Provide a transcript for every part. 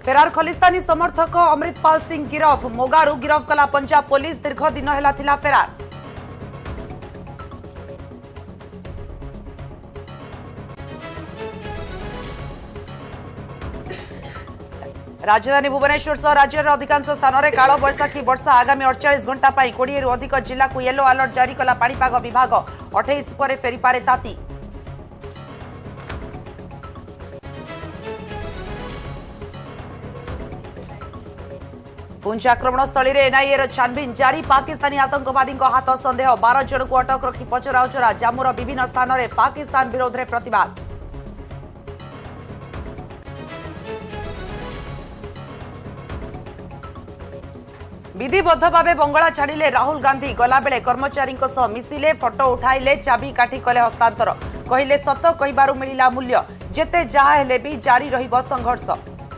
फेरार खलिस्तानी समर्थक अमृतपाल सिंह गिरफ मोगारू गिरफ कला पंजाब पुलिस दीर्घ दिन है फेरार। राजधानी भुवनेश्वर सह राज्यर अधिकांश स्थान में काल बैशाखी वर्षा आगामी 48 घंटा 20 रु अधिक जिला को येलो अलर्ट जारी कला पाणीपाग विभाग 28 पर फेरीपारे ताती। पुंछ आक्रमण स्थल में एनआईए छानबीन जारी पाकिस्तानी आतंकवादी हाथ संदेह 12 जन को अटक रखी पचराउचरा जम्मूर विभिन्न स्थान में पाकिस्तान विरोध में प्रतिवाद। विधिबद्ध भाव बंगला छाड़िले राहुल गांधी गला बेले कर्मचारी मिसिले फोटो उठाइले चाबी काठी कले हस्तांतर कहले सत कहबारु मिलिला मूल्य जेते जहा हेले भी जारी रहिबो संघर्ष।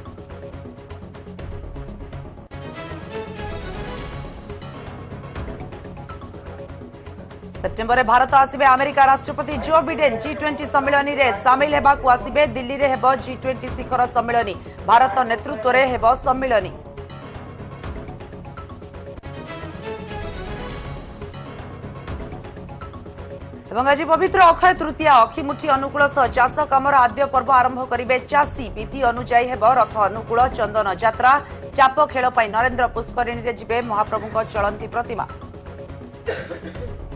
सेप्टेम्बर में भारत आसिबे अमेरिका राष्ट्रपति जो बिडेन G20 सम्मेलन में सामिल हेबाकु आसिबे दिल्ली रे हेबो G20 शिखर सम्मेलन भारत नेतृत्व रे हेबो सम्मेलन। आज पवित्र अक्षय तृतीया अखिमुठी अनुकूल सह चाष कामर आद्य पर्व आरंभ करेंगे चाषी विधि अनुजाई हेब रथ अनुकूल चंदन यात्रा चाप खेल नरेंद्र पुष्करिणी रे जिबे महाप्रभु चलंती प्रतिमा।